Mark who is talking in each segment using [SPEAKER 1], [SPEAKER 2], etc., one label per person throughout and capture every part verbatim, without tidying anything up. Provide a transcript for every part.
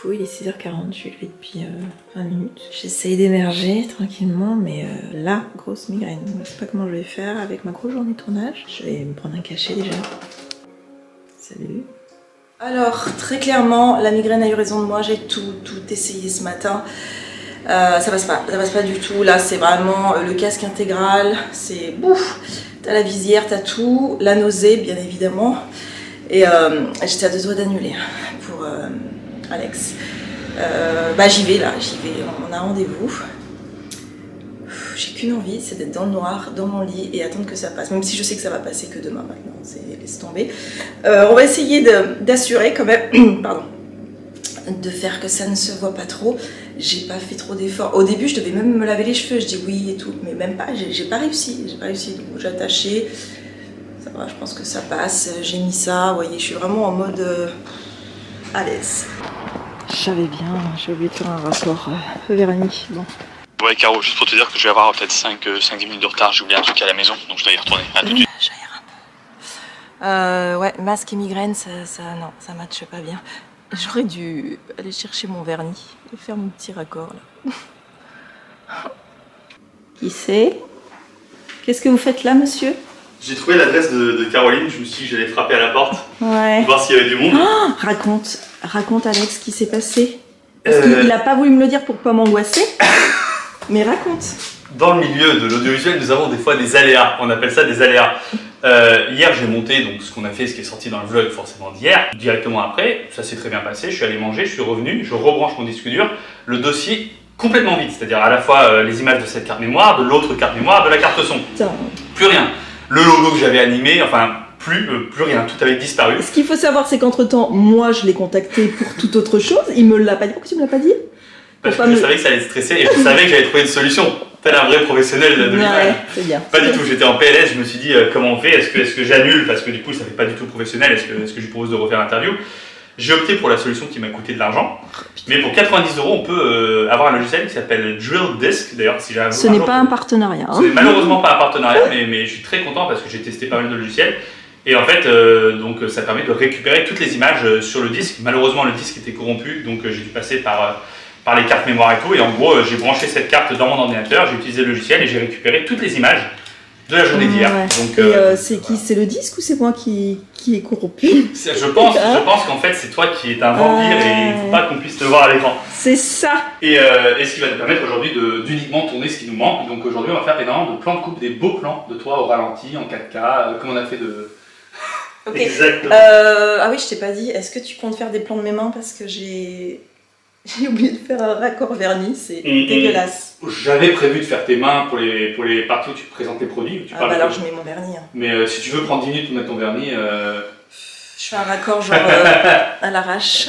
[SPEAKER 1] fou, il est six heures quarante, je suis levée depuis euh, vingt minutes. J'essaye d'émerger tranquillement, mais euh, là, grosse migraine. Je sais pas comment je vais faire avec ma grosse journée de tournage. Je vais me prendre un cachet déjà. Salut. Alors, très clairement, la migraine a eu raison de moi, j'ai tout, tout essayé ce matin. Euh, ça passe pas, ça passe pas du tout. Là, c'est vraiment le casque intégral, c'est bouf. T'as la visière, t'as tout, la nausée, bien évidemment. Et euh, j'étais à deux doigts d'annuler pour euh, Alex. Euh, bah j'y vais là, j'y vais, on a rendez-vous. J'ai qu'une envie, c'est d'être dans le noir, dans mon lit et attendre que ça passe. Même si je sais que ça va passer que demain maintenant, c'est laisse tomber. Euh, on va essayer d'assurer quand même, pardon, de faire que ça ne se voit pas trop. J'ai pas fait trop d'efforts. Au début, je devais même me laver les cheveux, je dis oui et tout, mais même pas, j'ai pas réussi, j'ai pas réussi. Donc j'ai attaché. Ça va, je pense que ça passe, j'ai mis ça, vous voyez, je suis vraiment en mode euh, à l'aise. Je savais bien, j'ai oublié de faire un rapport euh, vernis, bon.
[SPEAKER 2] Ouais Caro, juste pour te dire que je vais avoir peut-être cinq à dix minutes de retard, j'ai oublié un truc à la maison, donc je dois y retourner. À tout de suite.
[SPEAKER 1] Euh, ouais, masque et migraine, ça, ça non, ça matche pas bien. J'aurais dû aller chercher mon vernis et faire mon petit raccord là. Qui c'est? Qu'est-ce que vous faites là, monsieur?
[SPEAKER 2] J'ai trouvé l'adresse de, de Caroline, je me suis dit que j'allais frapper à la porte,
[SPEAKER 1] ouais.
[SPEAKER 2] Pour voir s'il y avait du monde.
[SPEAKER 1] Oh, raconte, raconte Alex, ce qui s'est passé. Parce euh... qu'il n'a pas voulu me le dire pour pas m'angoisser, mais raconte.
[SPEAKER 2] Dans le milieu de l'audiovisuel, nous avons des fois des aléas, on appelle ça des aléas. Euh, hier, j'ai monté donc ce qu'on a fait, ce qui est sorti dans le vlog forcément d'hier. Directement après, ça s'est très bien passé, je suis allé manger, je suis revenu, je rebranche mon disque dur, le dossier complètement vide, c'est-à-dire à la fois euh, les images de cette carte mémoire, de l'autre carte mémoire, de la carte son. Putain. Plus rien. Le logo que j'avais animé, enfin plus, euh, plus rien, tout avait disparu.
[SPEAKER 1] Ce qu'il faut savoir, c'est qu'entre temps, moi je l'ai contacté pour toute autre chose, il me l'a pas dit. Pourquoi tu me l'as pas dit?
[SPEAKER 2] Parce que je me... savais que ça allait stresser et je savais que j'allais trouver une solution. Tel un vrai professionnel de l'image.
[SPEAKER 1] Ouais, c'est bien.
[SPEAKER 2] Pas du tout, j'étais en P L S, je me suis dit euh, comment on fait, est-ce que, est-ce que j'annule parce que du coup ça fait pas du tout professionnel, est-ce que, est-ce que je lui propose de refaire l'interview? J'ai opté pour la solution qui m'a coûté de l'argent, mais pour quatre-vingt-dix euros on peut euh, avoir un logiciel qui s'appelle Drill Disk. D'ailleurs, si j'ai
[SPEAKER 1] ce n'est pas un partenariat. Hein.
[SPEAKER 2] Ce n'est malheureusement pas un partenariat, mais, mais je suis très content parce que j'ai testé pas mal de logiciels. Et en fait, euh, donc, ça permet de récupérer toutes les images sur le disque. Malheureusement, le disque était corrompu, donc euh, j'ai dû passer par, euh, par les cartes mémoire et tout. Et en gros, euh, j'ai branché cette carte dans mon ordinateur, j'ai utilisé le logiciel et j'ai récupéré toutes les images de la journée d'hier.
[SPEAKER 1] Ouais.
[SPEAKER 2] Donc,
[SPEAKER 1] et euh,
[SPEAKER 2] euh,
[SPEAKER 1] c'est qui? C'est le disque ou c'est moi qui, qui est corrompu?
[SPEAKER 2] Je pense, je pense qu'en fait, c'est toi qui es un vampire euh... et il ne faut pas qu'on puisse te voir à l'écran.
[SPEAKER 1] C'est ça.
[SPEAKER 2] Et, euh, et ce qui va nous permettre aujourd'hui d'uniquement tourner ce qui nous manque. Donc aujourd'hui, on va faire énormément de plans de coupe, des beaux plans de toi au ralenti, en quatre K, euh, comme on a fait de...
[SPEAKER 1] Ok. Exactement. Euh, ah oui, je t'ai pas dit, est-ce que tu comptes faire des plans de mes mains parce que j'ai j'ai oublié de faire un raccord vernis, c'est mmh, dégueulasse.
[SPEAKER 2] J'avais prévu de faire tes mains pour les, pour les parties où tu présentes tes produits. Où tu
[SPEAKER 1] ah
[SPEAKER 2] parles
[SPEAKER 1] bah alors
[SPEAKER 2] de...
[SPEAKER 1] je mets mon vernis. Hein.
[SPEAKER 2] Mais euh, si tu veux prendre dix minutes pour mettre ton vernis... Euh...
[SPEAKER 1] Je fais un raccord genre euh, à l'arrache.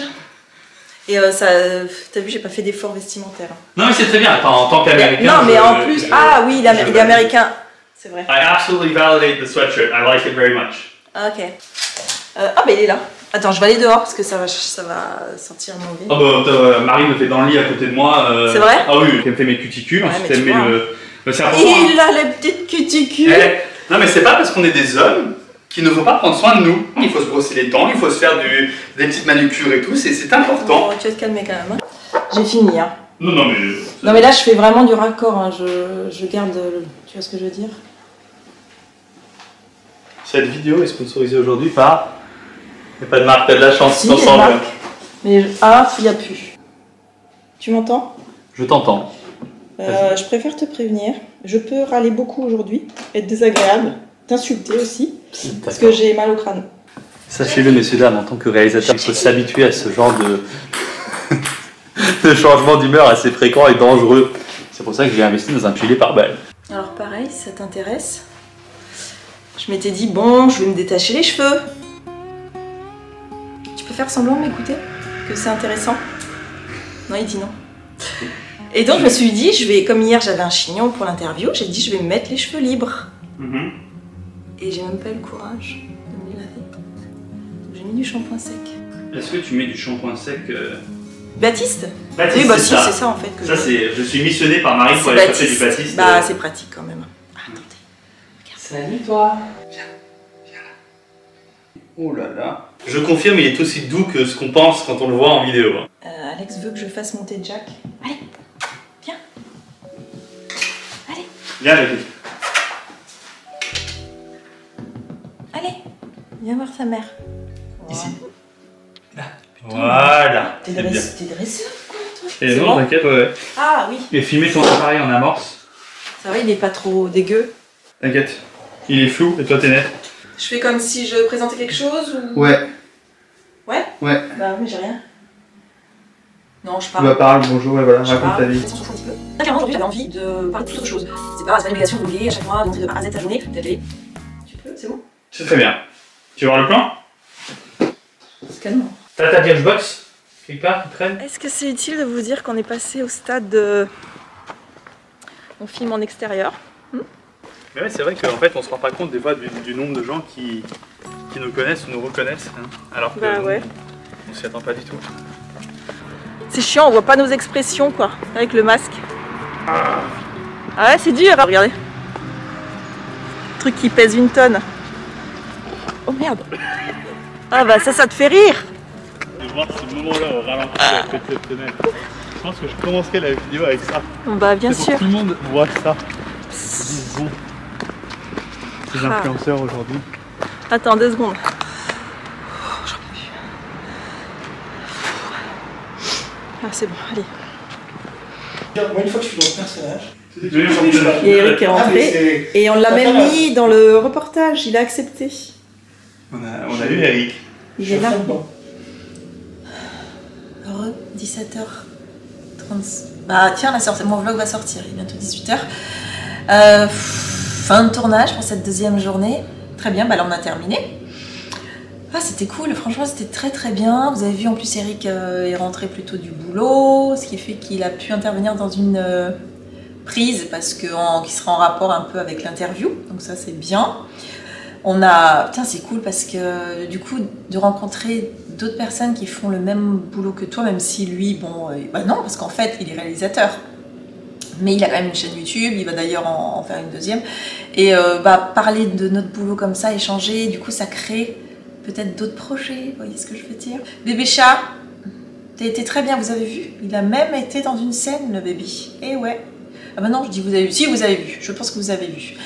[SPEAKER 1] Et euh, ça, t'as vu, j'ai pas fait d'effort vestimentaire.
[SPEAKER 2] Non mais c'est très bien, attends, en tant qu'américain...
[SPEAKER 1] Non mais
[SPEAKER 2] je,
[SPEAKER 1] en plus, je, ah oui, il est, il est américain, c'est vrai.
[SPEAKER 2] I absolutely validate the sweatshirt, I like it very much.
[SPEAKER 1] Ok. Euh, ah bah il est là. Attends, je vais aller dehors parce que ça va, ça va sentir mauvais.
[SPEAKER 2] Oh bah, euh, Marie me fait dans le lit à côté de moi. Euh...
[SPEAKER 1] C'est vrai?
[SPEAKER 2] Ah oui, elle me fait mes cuticules, ouais, ensuite elle met
[SPEAKER 1] vois,
[SPEAKER 2] le... le
[SPEAKER 1] serpent. Il a les petites cuticules.
[SPEAKER 2] Eh, non mais c'est pas parce qu'on est des hommes qui ne vont pas prendre soin de nous. Il faut se brosser les dents, il faut se faire du, des petites manucures et tout, c'est important.
[SPEAKER 1] Oh, tu vas te calmer quand même. Hein. J'ai fini. Hein.
[SPEAKER 2] Non, non mais...
[SPEAKER 1] Non mais là je fais vraiment du raccord, hein. je, je garde... Tu vois ce que je veux dire?
[SPEAKER 2] Cette vidéo est sponsorisée aujourd'hui par... Il n'y a pas de marque, t'as de la chance,
[SPEAKER 1] si,
[SPEAKER 2] ensemble.
[SPEAKER 1] Mais je... ah, il n'y a plus. Tu m'entends?
[SPEAKER 2] Je t'entends.
[SPEAKER 1] Euh, je préfère te prévenir. Je peux râler beaucoup aujourd'hui, être désagréable, t'insulter aussi, parce que j'ai mal au crâne.
[SPEAKER 2] Sachez-le, messieurs, dames, en tant que réalisateur, il faut s'habituer à ce genre de, de changement d'humeur assez fréquent et dangereux. C'est pour ça que j'ai investi dans un pied pare-balles.
[SPEAKER 1] Alors pareil, si ça t'intéresse, je m'étais dit, bon, je vais me détacher les cheveux. Tu peux faire semblant de m'écouter? Que c'est intéressant? Non, il dit non. Et donc je me suis dit, je vais, comme hier j'avais un chignon pour l'interview, j'ai dit je vais me mettre les cheveux libres. Mm-hmm. Et j'ai même pas eu le courage de me les laver. J'ai mis du shampoing sec.
[SPEAKER 2] Est-ce que tu mets du shampoing sec euh...
[SPEAKER 1] Baptiste?
[SPEAKER 2] Baptiste,
[SPEAKER 1] oui, bah si,
[SPEAKER 2] ça.
[SPEAKER 1] c'est ça en fait. Que
[SPEAKER 2] ça,
[SPEAKER 1] je...
[SPEAKER 2] c'est, je suis missionné par Marie pour aller chercher du Baptiste.
[SPEAKER 1] Bah, c'est pratique quand même. Ah, attendez.
[SPEAKER 2] Regarde. Salut toi. Viens, viens là. Oh là là. Je confirme, il est aussi doux que ce qu'on pense quand on le voit en vidéo.
[SPEAKER 1] Euh, Alex veut que je fasse monter Jack. Allez, viens. Allez.
[SPEAKER 2] Viens, Jack.
[SPEAKER 1] Allez, viens voir ta mère.
[SPEAKER 2] Ici. Là. Voilà.
[SPEAKER 1] T'es dresseur quoi, toi?
[SPEAKER 2] Et non, t'inquiète, ouais, ouais.
[SPEAKER 1] Ah oui.
[SPEAKER 2] Et filmer ton appareil en amorce.
[SPEAKER 1] Ça va, il est pas trop dégueu.
[SPEAKER 2] T'inquiète. Il est flou et toi t'es net.
[SPEAKER 1] Je fais comme si je présentais quelque chose ou...
[SPEAKER 2] Ouais.
[SPEAKER 1] Ouais?
[SPEAKER 2] Ouais.
[SPEAKER 1] Bah oui, j'ai rien. Non, je parle.
[SPEAKER 2] Bah parle, bonjour et voilà,
[SPEAKER 1] je
[SPEAKER 2] raconte
[SPEAKER 1] parle.
[SPEAKER 2] ta vie.
[SPEAKER 1] Clairement, aujourd'hui, j'avais envie de parler de toute autre chose. C'est pas, c'est pas une obligation de vouloir à chaque mois, de montrer de A à Z ta journée, ta télé. Tu peux, c'est bon?
[SPEAKER 2] C'est très bien. Tu veux voir le plan?
[SPEAKER 1] Calmement.
[SPEAKER 2] T'as ta Birchbox quelque part qui traîne?
[SPEAKER 1] Est-ce que c'est utile de vous dire qu'on est passé au stade de... On filme en extérieur. Hmm
[SPEAKER 2] Mais ouais, c'est vrai qu'en fait on se rend pas compte des fois du, du nombre de gens qui, qui nous connaissent ou nous reconnaissent. Hein, alors que
[SPEAKER 1] bah,
[SPEAKER 2] nous,
[SPEAKER 1] ouais.
[SPEAKER 2] on s'y attend pas du tout.
[SPEAKER 1] C'est chiant, on voit pas nos expressions quoi, avec le masque. Ah ouais, c'est dur, hein, regardez. Le truc qui pèse une tonne. Oh merde. Ah bah ça, ça te fait rire.
[SPEAKER 2] De voir ce moment-là au ralenti c'est exceptionnel. Je pense que je commencerai la vidéo avec ça.
[SPEAKER 1] Bah bien sûr.
[SPEAKER 2] Pour que tout le monde voit ça. Disons. Ces
[SPEAKER 1] Ah.
[SPEAKER 2] influenceurs aujourd'hui.
[SPEAKER 1] Attends deux secondes. Ah c'est bon, allez.
[SPEAKER 3] Moi une fois que je suis dans ce personnage.
[SPEAKER 1] Et Eric est rentré
[SPEAKER 3] Ah,
[SPEAKER 1] et on l'a même mis dans le reportage, il a accepté.
[SPEAKER 2] On a, on a eu Eric.
[SPEAKER 1] Il est là. Heureux, dix-sept heures trente. Bah tiens, la sortie, mon vlog va sortir, il est bientôt dix-huit heures. Euh, fin de tournage pour cette deuxième journée. Très bien, bah là on a terminé. Ah c'était cool, franchement c'était très très bien. Vous avez vu en plus Eric euh, est rentré plutôt du boulot, ce qui fait qu'il a pu intervenir dans une euh, prise parce que en, qui sera en rapport un peu avec l'interview. Donc ça c'est bien. On a, putain c'est cool parce que du coup de rencontrer d'autres personnes qui font le même boulot que toi, même si lui, bon, euh, bah non parce qu'en fait il est réalisateur. Mais il a quand même une chaîne YouTube, il va d'ailleurs en, en faire une deuxième. Et euh, bah, parler de notre boulot comme ça, échanger, du coup ça crée peut-être d'autres projets, vous voyez ce que je veux dire. Bébé chat, t'as été très bien, vous avez vu. Il a même été dans une scène, le bébé. Et ouais. Ah bah non, je dis vous avez vu. Si, vous avez vu. Je pense que vous avez vu.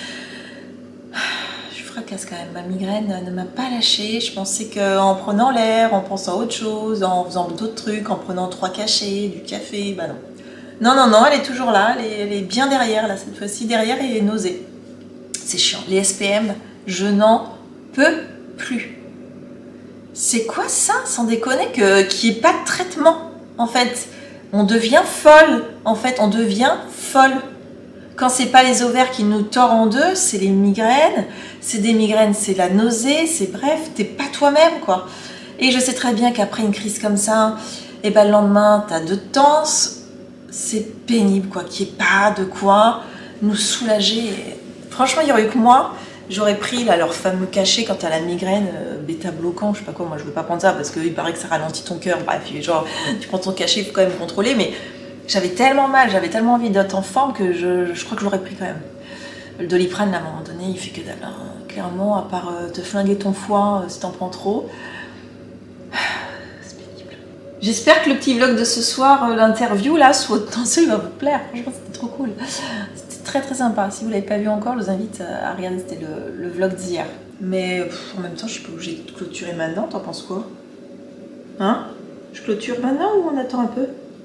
[SPEAKER 1] Je fracasse quand même. Ma migraine ne m'a pas lâchée. Je pensais qu'en prenant l'air, en pensant à autre chose, en faisant d'autres trucs, en prenant trois cachets, du café, bah non. Non, non, non, elle est toujours là. Elle est, elle est bien derrière, là, cette fois-ci. Derrière, et nausée. C'est chiant. Les S P M, je n'en peux plus. C'est quoi ça, sans déconner, que, qu'il n'y ait pas de traitement, en fait. On devient folle, en fait, on devient folle. Quand c'est pas les ovaires qui nous tordent en deux, c'est les migraines. C'est des migraines, c'est la nausée, c'est bref, t'es pas toi-même, quoi. Et je sais très bien qu'après une crise comme ça, et ben le lendemain, t'as de temps, c'est pénible, quoi, qu'il n'y ait pas de quoi nous soulager. Franchement, il y aurait eu que moi. J'aurais pris là, leur fameux cachet quand t'as la migraine, euh, bêta-bloquant, je sais pas quoi, moi je veux pas prendre ça parce qu'il paraît que ça ralentit ton cœur, bref, genre tu prends ton cachet, il faut quand même contrôler, mais j'avais tellement mal, j'avais tellement envie d'être en forme que je, je crois que je l'aurais pris quand même. Le Doliprane, là, à un moment donné, il fait que dalle, hein. Clairement, à part euh, te flinguer ton foie euh, si t'en prends trop. C'est pénible. J'espère que le petit vlog de ce soir, euh, l'interview là, soit potentiel, va vous plaire, franchement c'était trop cool. Très très sympa, si vous ne l'avez pas vu encore, je vous invite à regarder, c'était le, le vlog d'hier. Mais pff, en même temps, je suis pas obligée de clôturer maintenant, t'en penses quoi? Hein? Je clôture maintenant ou on attend un peu?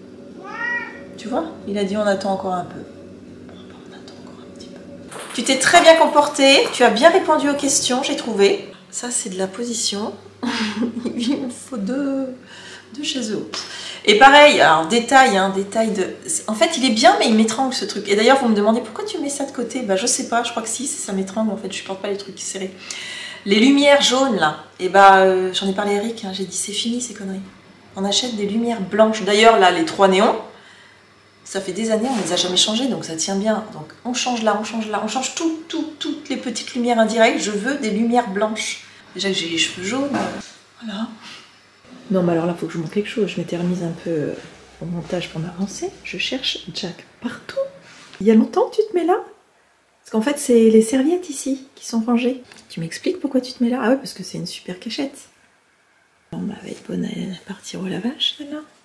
[SPEAKER 1] Tu vois? Il a dit on attend encore un peu. Bon, on attend encore un petit peu. Tu t'es très bien comporté, tu as bien répondu aux questions, j'ai trouvé. Ça c'est de la position. Il me faut deux, deux chaises hautes. Et pareil, alors détail, hein, détail de... En fait, il est bien, mais il m'étrangle ce truc. Et d'ailleurs, vous me demandez pourquoi tu mets ça de côté? Bah, je sais pas, je crois que si, ça m'étrangle en fait, je supporte pas les trucs serrés. Les lumières jaunes là, et bah, euh, j'en ai parlé à Eric, hein, j'ai dit c'est fini ces conneries. On achète des lumières blanches. D'ailleurs, là, les trois néons, ça fait des années, on les a jamais changés, donc ça tient bien. Donc on change là, on change là, on change tout, tout, toutes les petites lumières indirectes. Je veux des lumières blanches. Déjà que j'ai les cheveux jaunes, voilà. Non, mais alors là, il faut que je montre quelque chose. Je m'étais remise un peu au montage pour m'avancer. Je cherche Jack partout. Il y a longtemps que tu te mets là? Parce qu'en fait, c'est les serviettes ici qui sont rangées. Tu m'expliques pourquoi tu te mets là? Ah ouais, parce que c'est une super cachette. On va être bonne à partir au lavage, celle-là.